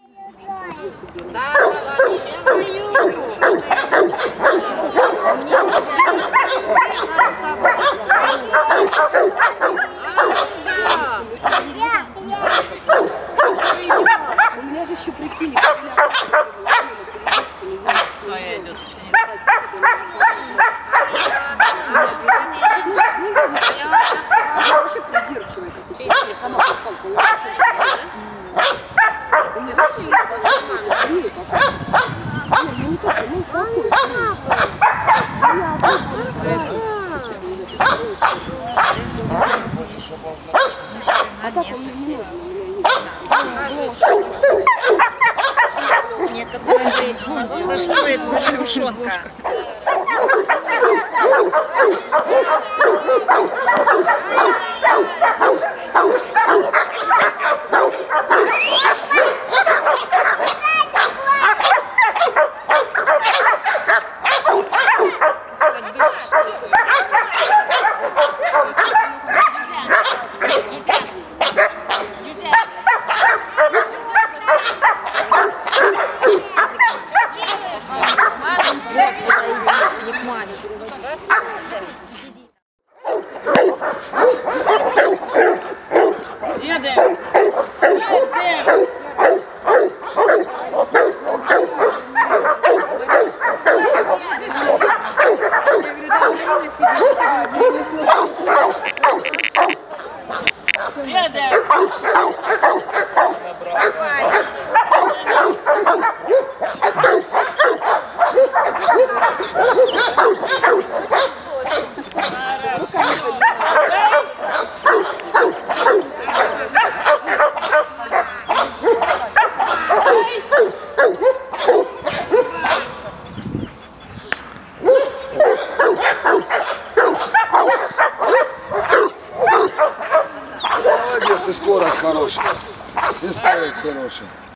Да, я У меня же еще прикинь, вообще придирчивая, как ты сама палку. Нет, это стоит шлюшонка. Молодец, и скорость хорошая. И скорость хорошая.